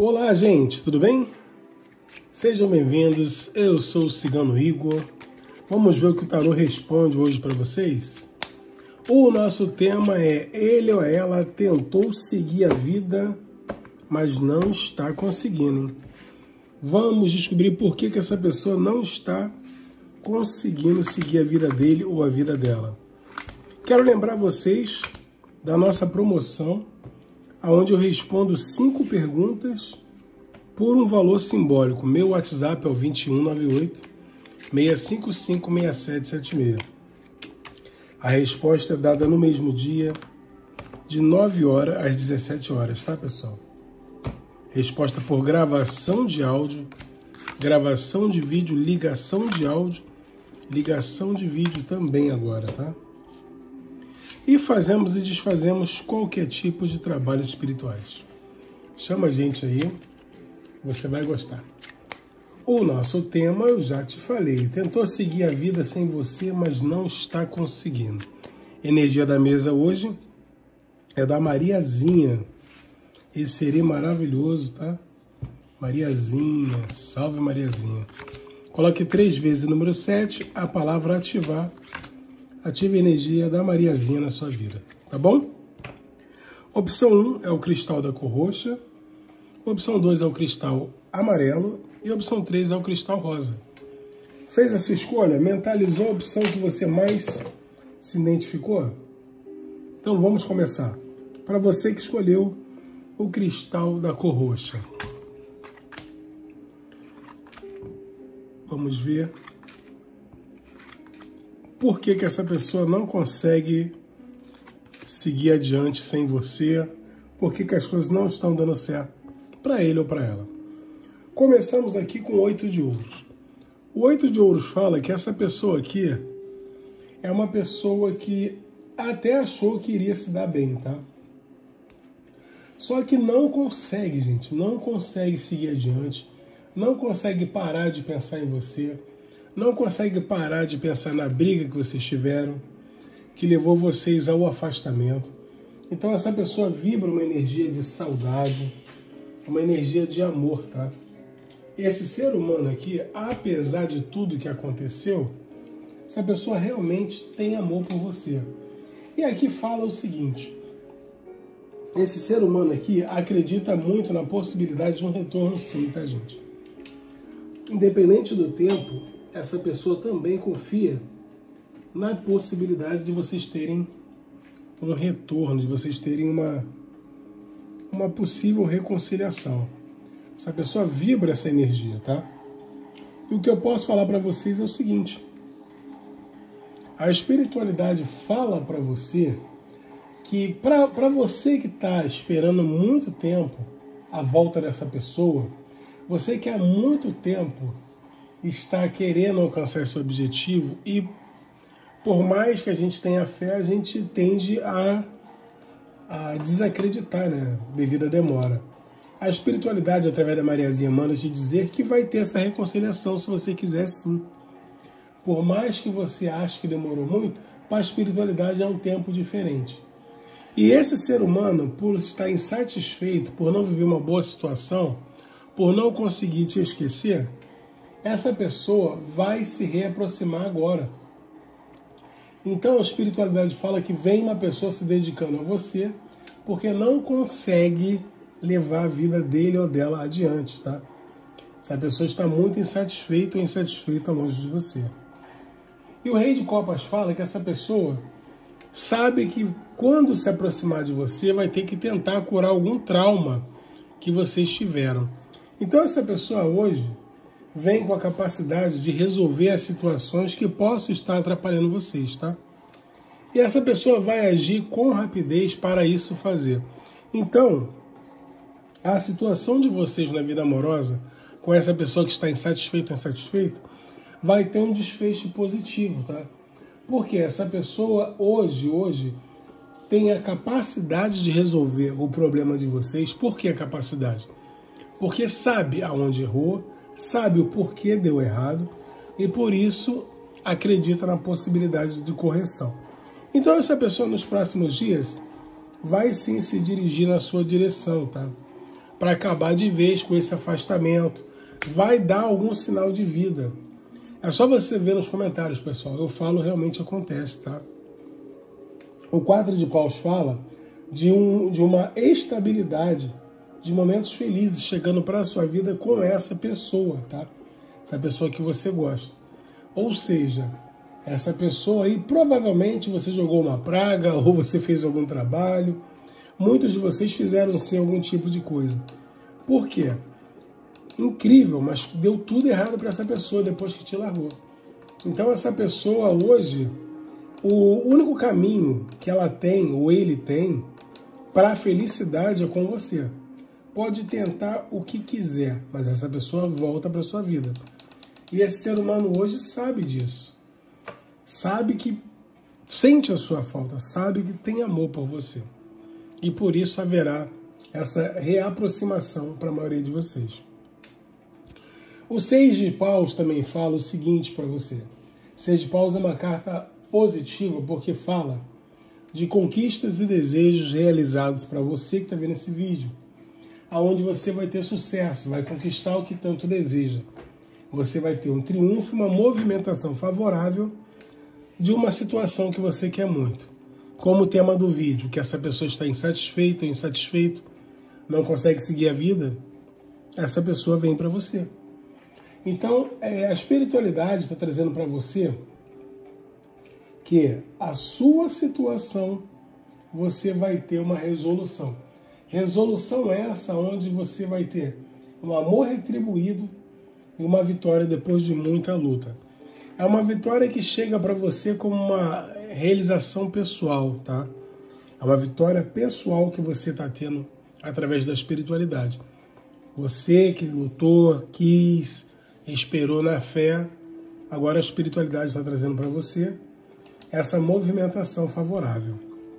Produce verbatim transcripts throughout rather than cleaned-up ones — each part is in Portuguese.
Olá, gente, tudo bem? Sejam bem-vindos, eu sou o Cigano Igor. Vamos ver o que o tarô responde hoje para vocês? O nosso tema é: ele ou ela tentou seguir a vida, mas não está conseguindo. Hein? Vamos descobrir por que, que essa pessoa não está conseguindo seguir a vida dele ou a vida dela. Quero lembrar vocês da nossa promoção, onde eu respondo cinco perguntas por um valor simbólico. Meu WhatsApp é o dois um nove oito, seis cinco cinco, seis sete sete seis. A resposta é dada no mesmo dia, de nove horas às dezessete horas, tá, pessoal? Resposta por gravação de áudio, gravação de vídeo, ligação de áudio, ligação de vídeo também agora, tá? E fazemos e desfazemos qualquer tipo de trabalhos espirituais. Chama a gente aí, você vai gostar. O nosso tema, eu já te falei, tentou seguir a vida sem você, mas não está conseguindo. Energia da mesa hoje é da Mariazinha. Esse seria maravilhoso, tá? Mariazinha, salve Mariazinha. Coloque três vezes o número sete, a palavra ativar. Ative a energia da Mariazinha na sua vida, tá bom? Opção um é o cristal da cor roxa. Opção dois é o cristal amarelo. E opção três é o cristal rosa. Fez a sua escolha? Mentalizou a opção que você mais se identificou? Então vamos começar. Para você que escolheu o cristal da cor roxa. Vamos ver por que que essa pessoa não consegue seguir adiante sem você, por que que as coisas não estão dando certo para ele ou para ela. Começamos aqui com o oito de ouros. O oito de ouros fala que essa pessoa aqui é uma pessoa que até achou que iria se dar bem, tá? Só que não consegue, gente, não consegue seguir adiante, não consegue parar de pensar em você, não consegue parar de pensar na briga que vocês tiveram, que levou vocês ao afastamento. Então essa pessoa vibra uma energia de saudade, uma energia de amor, tá? Esse ser humano aqui, apesar de tudo que aconteceu, essa pessoa realmente tem amor por você. E aqui fala o seguinte: esse ser humano aqui acredita muito na possibilidade de um retorno sim, tá, gente? Independente do tempo, essa pessoa também confia na possibilidade de vocês terem um retorno, de vocês terem uma, uma possível reconciliação. Essa pessoa vibra essa energia, tá? E o que eu posso falar para vocês é o seguinte: a espiritualidade fala para você que para você que está esperando muito tempo a volta dessa pessoa, você que há muito tempo está querendo alcançar esse objetivo, e por mais que a gente tenha fé, a gente tende a, a desacreditar, né, devido à demora. A espiritualidade, através da Mariazinha, manda te dizer que vai ter essa reconciliação se você quiser, sim. Por mais que você ache que demorou muito, para a espiritualidade é um tempo diferente. E esse ser humano, por estar insatisfeito, por não viver uma boa situação, por não conseguir te esquecer, essa pessoa vai se reaproximar agora. Então a espiritualidade fala que vem uma pessoa se dedicando a você porque não consegue levar a vida dele ou dela adiante, tá? Essa pessoa está muito insatisfeita ou insatisfeita longe de você. E o Rei de Copas fala que essa pessoa sabe que quando se aproximar de você vai ter que tentar curar algum trauma que vocês tiveram. Então essa pessoa hoje vem com a capacidade de resolver as situações que possam estar atrapalhando vocês, tá? E essa pessoa vai agir com rapidez para isso fazer. Então, a situação de vocês na vida amorosa, com essa pessoa que está insatisfeito ou insatisfeita, vai ter um desfecho positivo, tá? Porque essa pessoa hoje, hoje, tem a capacidade de resolver o problema de vocês. Por que a capacidade? Porque sabe aonde errou, sabe o porquê deu errado e por isso acredita na possibilidade de correção. Então essa pessoa nos próximos dias vai sim se dirigir na sua direção, tá? para acabar de vez com esse afastamento. Vai dar algum sinal de vida. É só você ver nos comentários, pessoal. Eu falo, realmente acontece, tá? O quatro de paus fala de, um, de uma estabilidade, de momentos felizes chegando para a sua vida com essa pessoa, tá? Essa pessoa que você gosta. Ou seja, essa pessoa aí, provavelmente você jogou uma praga ou você fez algum trabalho. Muitos de vocês fizeram sim algum tipo de coisa. Por quê? Incrível, mas deu tudo errado para essa pessoa depois que te largou. Então essa pessoa hoje, o único caminho que ela tem, ou ele tem, para a felicidade é com você. Pode tentar o que quiser, mas essa pessoa volta para sua vida. E esse ser humano hoje sabe disso. Sabe que sente a sua falta, sabe que tem amor por você. E por isso haverá essa reaproximação para a maioria de vocês. O seis de paus também fala o seguinte para você. seis de paus é uma carta positiva porque fala de conquistas e desejos realizados para você que está vendo esse vídeo. Aonde você vai ter sucesso, vai conquistar o que tanto deseja. Você vai ter um triunfo, uma movimentação favorável de uma situação que você quer muito. Como o tema do vídeo, que essa pessoa está insatisfeita ou insatisfeito, não consegue seguir a vida, essa pessoa vem para você. Então, é, a espiritualidade está trazendo para você que a sua situação você vai ter uma resolução. Resolução essa onde você vai ter um amor retribuído e uma vitória depois de muita luta. É uma vitória que chega para você como uma realização pessoal, tá? É uma vitória pessoal que você está tendo através da espiritualidade. Você que lutou, quis, esperou na fé, agora a espiritualidade está trazendo para você essa movimentação favorável.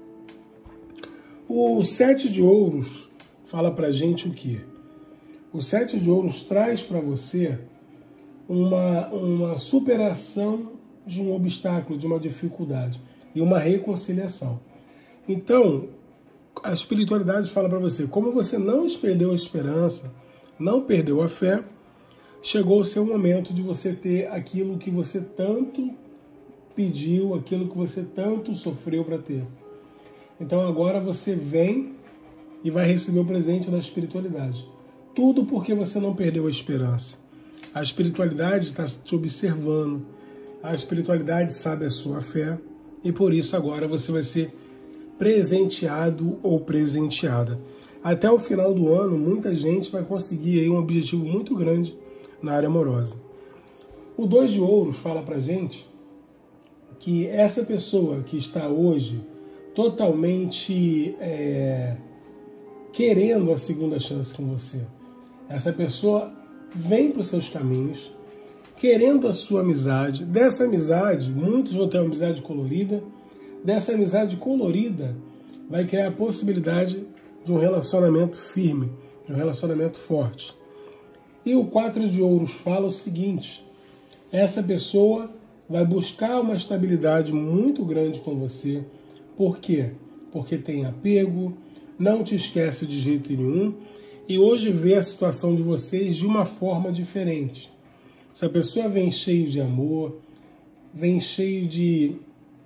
O sete de ouros fala para a gente o quê? O sete de ouros traz para você uma, uma superação de um obstáculo, de uma dificuldade e uma reconciliação. Então, a espiritualidade fala para você, como você não perdeu a esperança, não perdeu a fé, chegou o seu momento de você ter aquilo que você tanto pediu, aquilo que você tanto sofreu para ter. Então agora você vem e vai receber o presente da espiritualidade. Tudo porque você não perdeu a esperança. A espiritualidade está te observando. A espiritualidade sabe a sua fé. E por isso agora você vai ser presenteado ou presenteada. Até o final do ano, muita gente vai conseguir aí um objetivo muito grande na área amorosa. O dois de ouros fala pra gente que essa pessoa que está hoje totalmente é, querendo a segunda chance com você, essa pessoa vem para os seus caminhos, querendo a sua amizade. Dessa amizade, muitos vão ter uma amizade colorida. Dessa amizade colorida, vai criar a possibilidade de um relacionamento firme, de um relacionamento forte. E o quatro de ouros fala o seguinte, essa pessoa vai buscar uma estabilidade muito grande com você. Por quê? Porque tem apego, não te esquece de jeito nenhum, e hoje vê a situação de vocês de uma forma diferente. Essa pessoa vem cheio de amor, vem cheio de,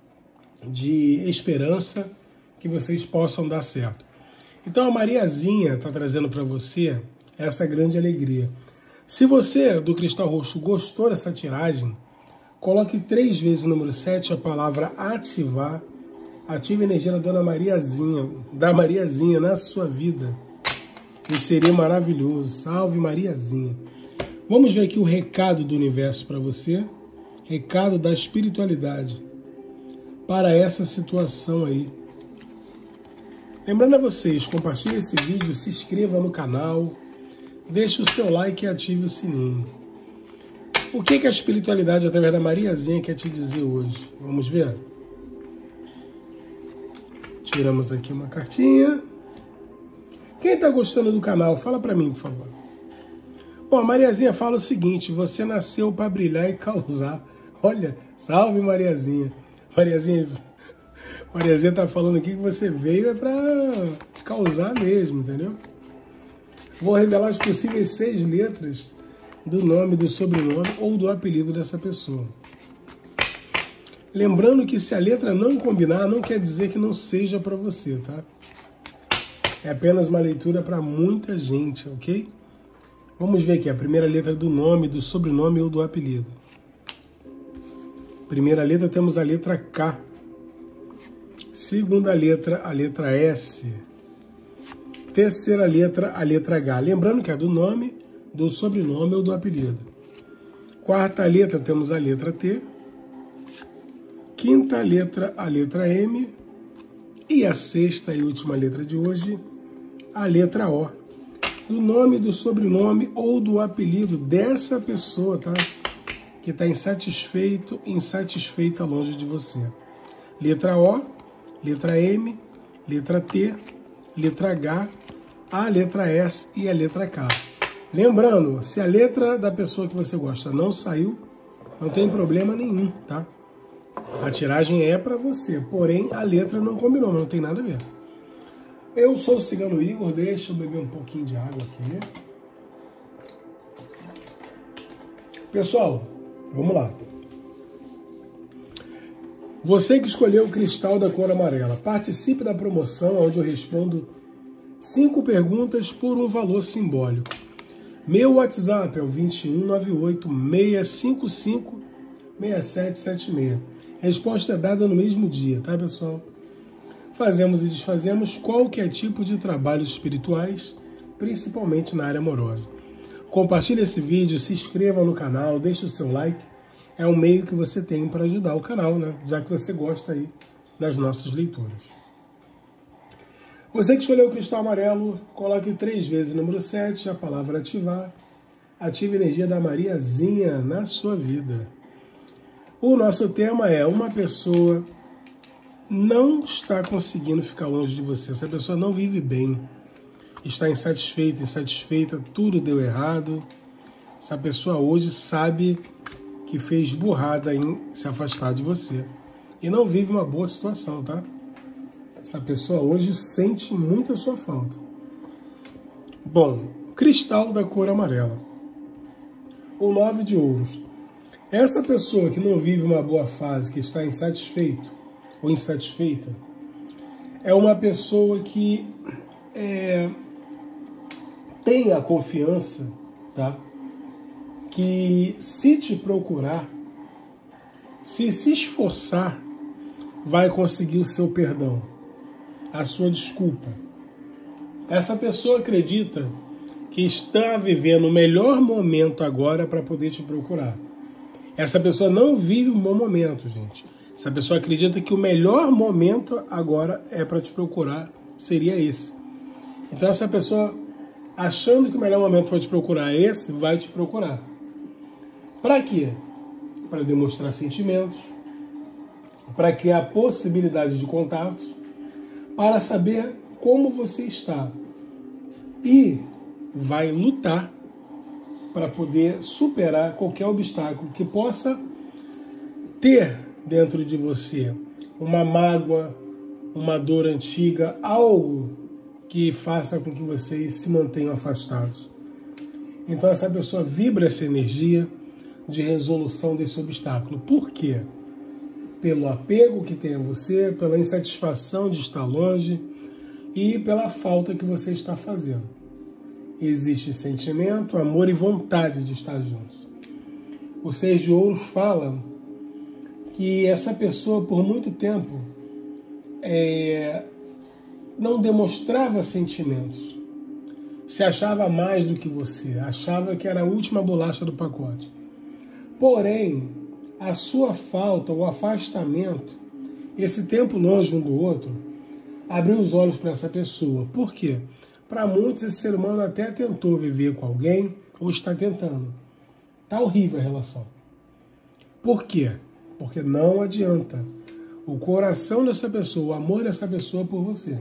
de esperança que vocês possam dar certo. Então a Mariazinha está trazendo para você essa grande alegria. Se você, do Cristal Roxo, gostou dessa tiragem, coloque três vezes o número sete, a palavra ativar. Ative a energia da Dona Mariazinha, da Mariazinha na sua vida. E seria maravilhoso. Salve Mariazinha. Vamos ver aqui o recado do universo para você. Recado da espiritualidade para essa situação aí. Lembrando a vocês, compartilhe esse vídeo, se inscreva no canal, deixe o seu like e ative o sininho. O que, que a espiritualidade através da Mariazinha quer te dizer hoje? Vamos ver? Tiramos aqui uma cartinha. Quem está gostando do canal, fala para mim, por favor. Bom, a Mariazinha fala o seguinte, você nasceu para brilhar e causar. Olha, salve Mariazinha. Mariazinha, Mariazinha tá falando aqui que você veio é para causar mesmo, entendeu? Vou revelar as possíveis seis letras do nome, do sobrenome ou do apelido dessa pessoa. Lembrando que se a letra não combinar, não quer dizer que não seja para você, tá? É apenas uma leitura para muita gente, ok? Vamos ver aqui a primeira letra do nome, do sobrenome ou do apelido. Primeira letra temos a letra K. Segunda letra, a letra S. Terceira letra, a letra H. Lembrando que é do nome, do sobrenome ou do apelido. Quarta letra, temos a letra T. Quinta letra, a letra M. E a sexta e última letra de hoje, a letra O. Do nome, do sobrenome ou do apelido dessa pessoa, tá? Que está insatisfeito, insatisfeita longe de você. Letra O, letra M, letra T, letra H, a letra S e a letra K. Lembrando, se a letra da pessoa que você gosta não saiu, não tem problema nenhum, tá? A tiragem é para você, porém a letra não combinou, mas não tem nada a ver. Eu sou o Cigano Igor, deixa eu beber um pouquinho de água aqui. Pessoal, vamos lá. Você que escolheu o cristal da cor amarela, participe da promoção onde eu respondo cinco perguntas por um valor simbólico. Meu WhatsApp é o dois um nove oito, seis cinco cinco, seis sete sete seis. Resposta é dada no mesmo dia, tá, pessoal? Fazemos e desfazemos qualquer tipo de trabalhos espirituais, principalmente na área amorosa. Compartilhe esse vídeo, se inscreva no canal, deixe o seu like. É um meio que você tem para ajudar o canal, né? Já que você gosta aí das nossas leituras. Você que escolheu o cristal amarelo, coloque três vezes o número sete, a palavra ativar. Ative a energia da Mariazinha na sua vida. O nosso tema é: uma pessoa não está conseguindo ficar longe de você. Essa pessoa não vive bem, está insatisfeita, insatisfeita, tudo deu errado. Essa pessoa hoje sabe que fez burrada em se afastar de você e não vive uma boa situação, tá? Essa pessoa hoje sente muito a sua falta. Bom, cristal da cor amarela. O nove de ouros. Essa pessoa que não vive uma boa fase, que está insatisfeito ou insatisfeita, é uma pessoa que é, tem a confiança, tá? Que se te procurar, se se esforçar, vai conseguir o seu perdão, a sua desculpa. Essa pessoa acredita que está vivendo o melhor momento agora para poder te procurar. Essa pessoa não vive um bom momento, gente. Essa pessoa acredita que o melhor momento agora é para te procurar, seria esse. Então essa pessoa, achando que o melhor momento para te procurar é esse, vai te procurar. Para quê? Para demonstrar sentimentos, para criar possibilidade de contatos, para saber como você está. E vai lutar para poder superar qualquer obstáculo que possa ter dentro de você uma mágoa, uma dor antiga, algo que faça com que vocês se mantenham afastados. Então essa pessoa vibra essa energia de resolução desse obstáculo. Por quê? Pelo apego que tem a você, pela insatisfação de estar longe e pela falta que você está fazendo. Existe sentimento, amor e vontade de estar juntos. O Seis de Ouros fala que essa pessoa, por muito tempo, é, não demonstrava sentimentos. Se achava mais do que você, achava que era a última bolacha do pacote. Porém, a sua falta, o afastamento, esse tempo longe um do outro, abriu os olhos para essa pessoa. Por quê? Para muitos, esse ser humano até tentou viver com alguém, ou está tentando. Está horrível a relação. Por quê? Porque não adianta. O coração dessa pessoa, o amor dessa pessoa por você.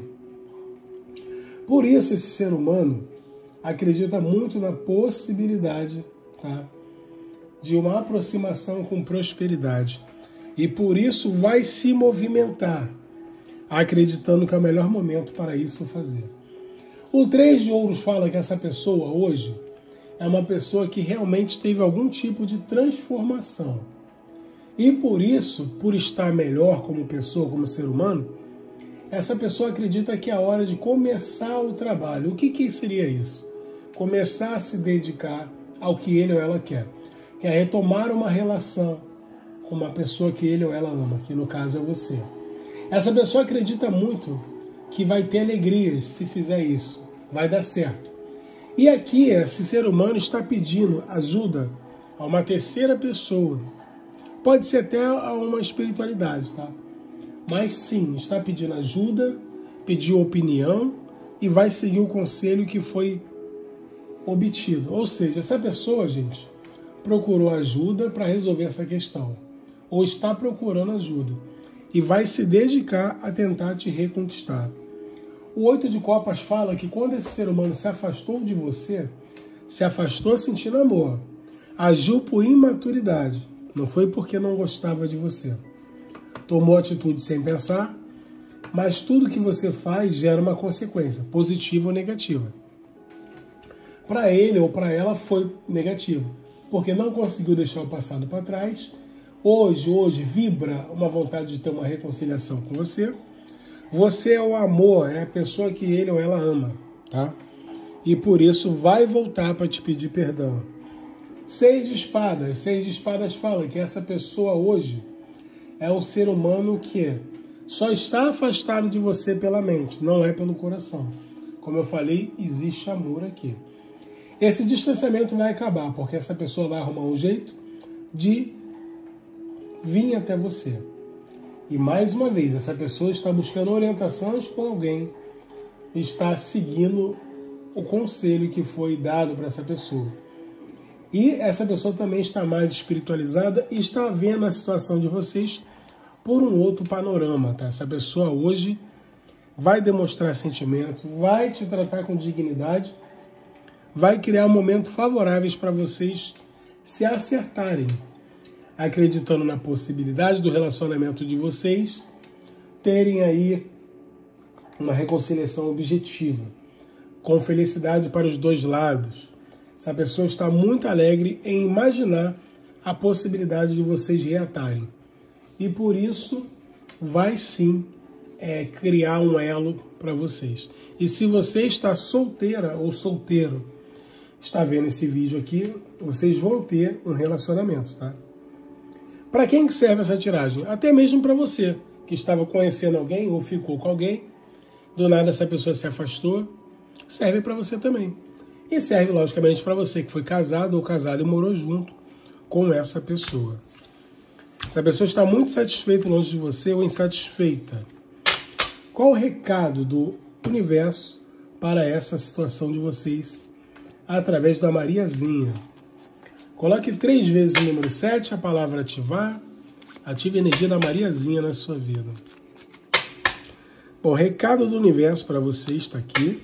Por isso, esse ser humano acredita muito na possibilidade, tá, de uma aproximação com prosperidade. E por isso vai se movimentar, acreditando que é o melhor momento para isso fazer. O três de ouros fala que essa pessoa hoje é uma pessoa que realmente teve algum tipo de transformação. E por isso, por estar melhor como pessoa, como ser humano, essa pessoa acredita que é a hora de começar o trabalho. O que, que seria isso? Começar a se dedicar ao que ele ou ela quer. Que é retomar uma relação com uma pessoa que ele ou ela ama, que no caso é você. Essa pessoa acredita muito que vai ter alegrias se fizer isso. Vai dar certo. E aqui, esse ser humano está pedindo ajuda a uma terceira pessoa. Pode ser até a uma espiritualidade, tá? Mas sim, está pedindo ajuda, pediu opinião e vai seguir o conselho que foi obtido. Ou seja, essa pessoa, gente, procurou ajuda para resolver essa questão. Ou está procurando ajuda. E vai se dedicar a tentar te reconquistar. O oito de copas fala que quando esse ser humano se afastou de você, se afastou sentindo amor, agiu por imaturidade, não foi porque não gostava de você. Tomou atitude sem pensar, mas tudo que você faz gera uma consequência, positiva ou negativa. Para ele ou para ela foi negativo, porque não conseguiu deixar o passado para trás. Hoje, hoje vibra uma vontade de ter uma reconciliação com você. Você é o amor, é a pessoa que ele ou ela ama, tá? E por isso vai voltar para te pedir perdão. Seis de espadas. Seis de espadas fala que essa pessoa hoje é um ser humano que só está afastado de você pela mente, não é pelo coração. Como eu falei, existe amor aqui. Esse distanciamento vai acabar, porque essa pessoa vai arrumar um jeito de vir até você. E mais uma vez, essa pessoa está buscando orientações com alguém, está seguindo o conselho que foi dado para essa pessoa. E essa pessoa também está mais espiritualizada e está vendo a situação de vocês por um outro panorama, tá? Essa pessoa hoje vai demonstrar sentimentos, vai te tratar com dignidade, vai criar momentos favoráveis para vocês se acertarem, acreditando na possibilidade do relacionamento de vocês terem aí uma reconciliação objetiva, com felicidade para os dois lados. Essa pessoa está muito alegre em imaginar a possibilidade de vocês reatarem. E por isso vai sim é, criar um elo para vocês. E se você está solteira ou solteiro, está vendo esse vídeo aqui, vocês vão ter um relacionamento, tá? Para quem que serve essa tiragem? Até mesmo para você, que estava conhecendo alguém ou ficou com alguém, do nada essa pessoa se afastou, serve para você também. E serve, logicamente, para você que foi casado ou casado e morou junto com essa pessoa. Essa pessoa está muito satisfeita longe de você ou insatisfeita. Qual o recado do universo para essa situação de vocês através da Mariazinha? Coloque três vezes o número sete, a palavra ativar. Ative a energia da Mariazinha na sua vida. Bom, recado do universo para você está aqui.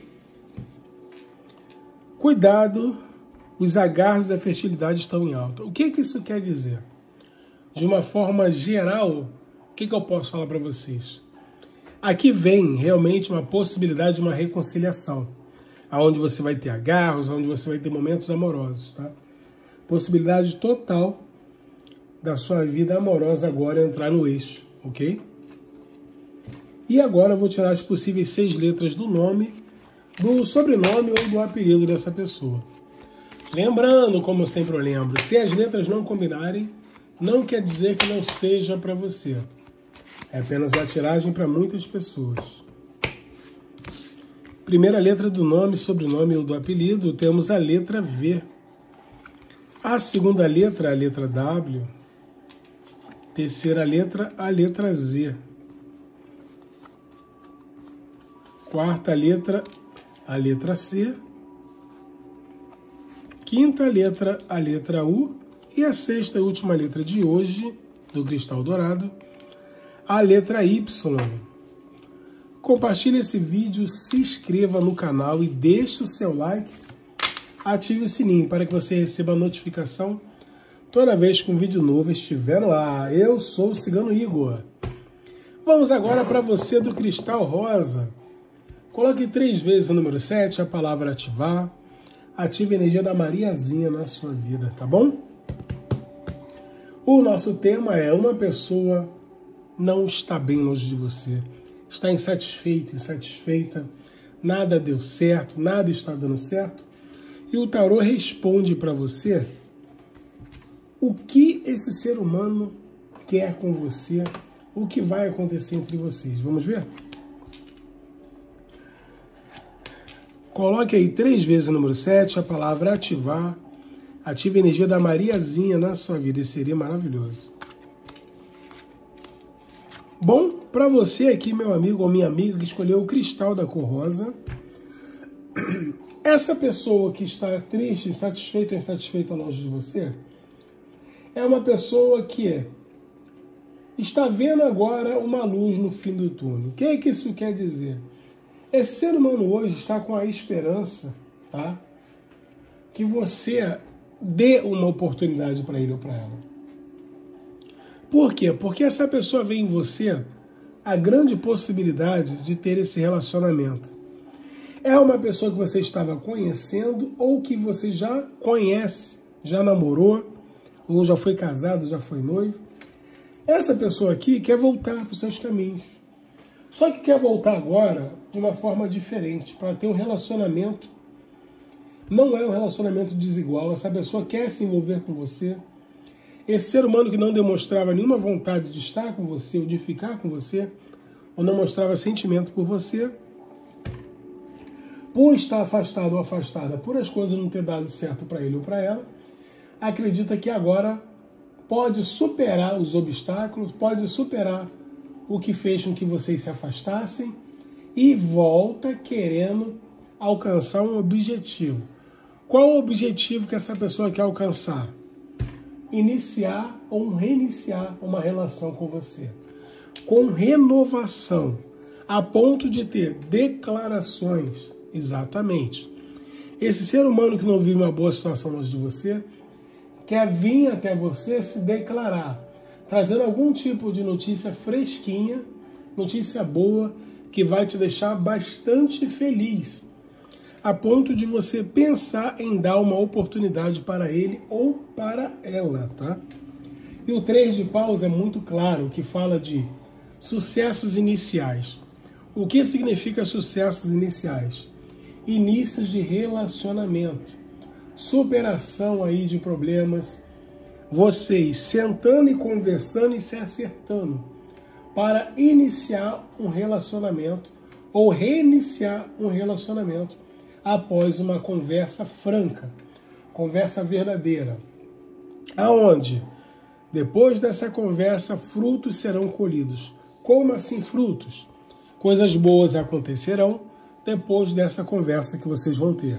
Cuidado, os agarros da fertilidade estão em alta. O que, que isso quer dizer? De uma forma geral, o que, que eu posso falar para vocês? Aqui vem realmente uma possibilidade de uma reconciliação, onde você vai ter agarros, onde você vai ter momentos amorosos, tá? Possibilidade total da sua vida amorosa agora entrar no eixo, ok? E agora eu vou tirar as possíveis seis letras do nome, do sobrenome ou do apelido dessa pessoa. Lembrando, como eu sempre lembro, se as letras não combinarem, não quer dizer que não seja para você. É apenas uma tiragem para muitas pessoas. Primeira letra do nome, sobrenome ou do apelido, temos a letra V. A segunda letra, a letra W. Terceira letra, a letra Z. Quarta letra, a letra C. Quinta letra, a letra U. E a sexta e última letra de hoje, do Cristal Dourado, a letra Y. Compartilhe esse vídeo, se inscreva no canal e deixe o seu like. Ative o sininho para que você receba a notificação toda vez que um vídeo novo estiver no ar. Eu sou o Cigano Igor. Vamos agora para você do Cristal Rosa. Coloque três vezes o número sete, a palavra ativar. Ative a energia da Mariazinha na sua vida, tá bom? O nosso tema é: uma pessoa não está bem longe de você. Está insatisfeita, insatisfeita. Nada deu certo, nada está dando certo. E o tarô responde para você o que esse ser humano quer com você, o que vai acontecer entre vocês. Vamos ver? Coloque aí três vezes o número sete, a palavra ativar. Ative a energia da Mariazinha na sua vida. Isso seria maravilhoso. Bom, para você aqui, meu amigo ou minha amiga, que escolheu o cristal da cor rosa, essa pessoa que está triste, insatisfeita ou insatisfeita longe de você, é uma pessoa que está vendo agora uma luz no fim do túnel. O que é que isso quer dizer? Esse ser humano hoje está com a esperança, tá? Que você dê uma oportunidade para ele ou para ela. Por quê? Porque essa pessoa vê em você a grande possibilidade de ter esse relacionamento. É uma pessoa que você estava conhecendo ou que você já conhece, já namorou, ou já foi casado, já foi noivo. Essa pessoa aqui quer voltar para os seus caminhos. Só que quer voltar agora de uma forma diferente, para ter um relacionamento. Não é um relacionamento desigual. Essa pessoa quer se envolver com você. Esse ser humano que não demonstrava nenhuma vontade de estar com você, ou de ficar com você, ou não mostrava sentimento por você, por estar afastado ou afastada, por as coisas não ter dado certo para ele ou para ela, acredita que agora pode superar os obstáculos, pode superar o que fez com que vocês se afastassem e volta querendo alcançar um objetivo. Qual o objetivo que essa pessoa quer alcançar? Iniciar ou reiniciar uma relação com você. Com renovação, a ponto de ter declarações. Exatamente. Esse ser humano que não vive uma boa situação longe de você, quer vir até você se declarar, trazendo algum tipo de notícia fresquinha, notícia boa, que vai te deixar bastante feliz, a ponto de você pensar em dar uma oportunidade para ele ou para ela, tá? E o três de paus é muito claro, que fala de sucessos iniciais. O que significa sucessos iniciais? Inícios de relacionamento, superação aí de problemas, vocês sentando e conversando e se acertando para iniciar um relacionamento ou reiniciar um relacionamento após uma conversa franca, conversa verdadeira. Aonde? Depois dessa conversa, frutos serão colhidos. Como assim frutos? Coisas boas acontecerão depois dessa conversa que vocês vão ter.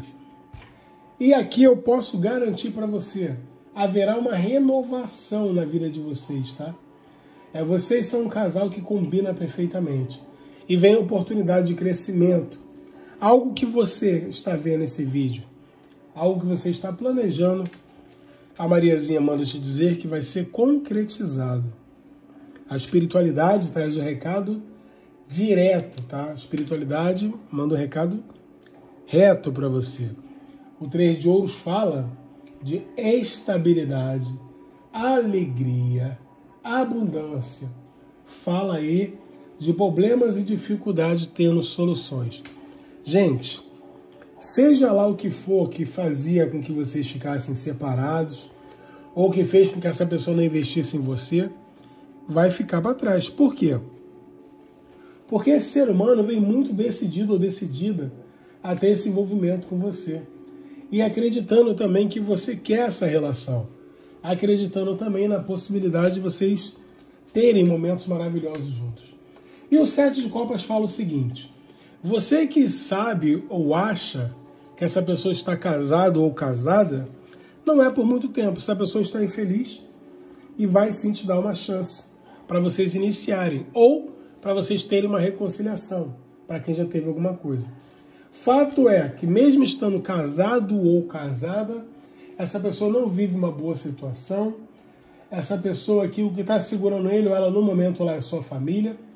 E aqui eu posso garantir para você, haverá uma renovação na vida de vocês, tá? É, vocês são um casal que combina perfeitamente. E vem oportunidade de crescimento. Algo que você está vendo nesse vídeo, algo que você está planejando, a Mariazinha manda te dizer que vai ser concretizado. A espiritualidade traz o recado direto, tá? A espiritualidade manda o recado reto para você. O três de ouros fala de estabilidade, alegria, abundância. Fala aí de problemas e dificuldades tendo soluções. Gente, seja lá o que for que fazia com que vocês ficassem separados, ou que fez com que essa pessoa não investisse em você, vai ficar para trás. Por quê? Porque esse ser humano vem muito decidido ou decidida a ter esse envolvimento com você. E acreditando também que você quer essa relação. Acreditando também na possibilidade de vocês terem momentos maravilhosos juntos. E o sete de copas fala o seguinte: você que sabe ou acha que essa pessoa está casado ou casada, não é por muito tempo. Essa pessoa está infeliz e vai sim te dar uma chance para vocês iniciarem ou para vocês terem uma reconciliação, para quem já teve alguma coisa. Fato é que mesmo estando casado ou casada, essa pessoa não vive uma boa situação. Essa pessoa aqui, o que está segurando ele ou ela no momento lá é sua família.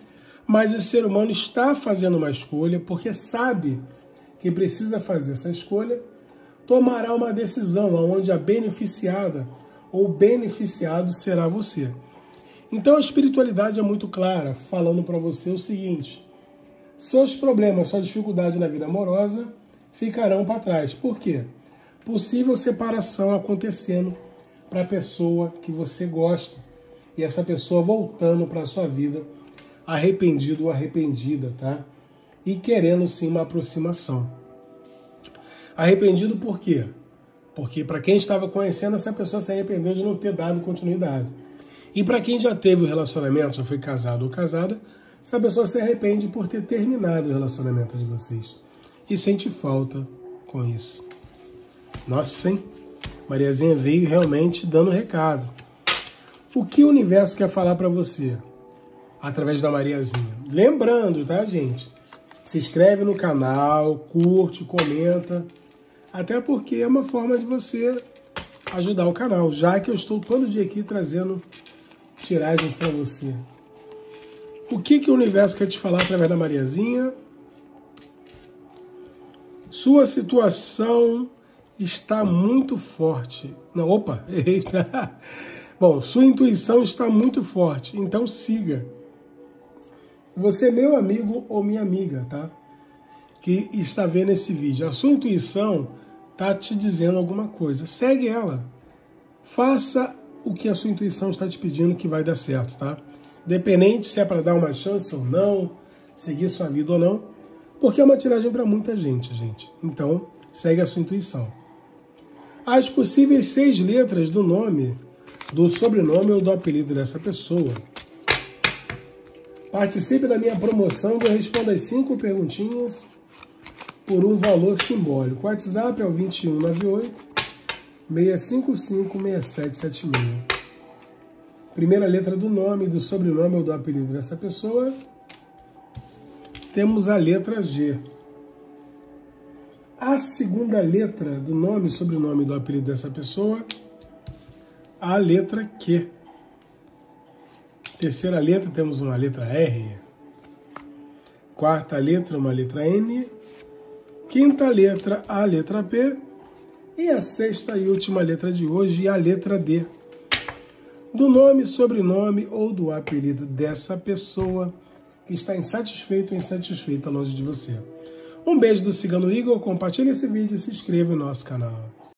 Mas esse ser humano está fazendo uma escolha porque sabe que precisa fazer essa escolha, tomará uma decisão onde a beneficiada ou beneficiado será você. Então a espiritualidade é muito clara, falando para você o seguinte: seus problemas, sua dificuldade na vida amorosa ficarão para trás. Por quê? Possível separação acontecendo para a pessoa que você gosta e essa pessoa voltando para a sua vida arrependido ou arrependida, tá? E querendo sim uma aproximação. Arrependido por quê? Porque para quem estava conhecendo, essa pessoa se arrependeu de não ter dado continuidade. E para quem já teve o relacionamento, já foi casado ou casada, essa pessoa se arrepende por ter terminado o relacionamento de vocês. E sente falta com isso. Nossa, hein? Mariazinha veio realmente dando recado. O que o universo quer falar para você? Através da Mariazinha. Lembrando, tá, gente? Se inscreve no canal, curte, comenta. Até porque é uma forma de você ajudar o canal, já que eu estou todo dia aqui trazendo tiragens para você. O que, que o universo quer te falar através da Mariazinha? Sua situação está muito forte. Não, opa, errei. Bom, sua intuição está muito forte, então siga. Você é meu amigo ou minha amiga, tá? Que está vendo esse vídeo. A sua intuição está te dizendo alguma coisa. Segue ela. Faça o que a sua intuição está te pedindo que vai dar certo, tá? Independente se é para dar uma chance ou não, seguir sua vida ou não, porque é uma tiragem para muita gente, gente. Então, segue a sua intuição. As possíveis seis letras do nome, do sobrenome ou do apelido dessa pessoa. Participe da minha promoção, eu respondo as cinco perguntinhas por um valor simbólico. O WhatsApp é o dois um nove oito, seis cinco cinco, seis sete sete seis. Primeira letra do nome, do sobrenome ou do apelido dessa pessoa. Temos a letra G. A segunda letra do nome, sobrenome e do apelido dessa pessoa, a letra Q. Terceira letra, temos uma letra R. Quarta letra, uma letra N. Quinta letra, a letra P. E a sexta e última letra de hoje, a letra D. Do nome, sobrenome ou do apelido dessa pessoa que está insatisfeito ou insatisfeita longe de você. Um beijo do Cigano Igor, compartilhe esse vídeo e se inscreva no nosso canal.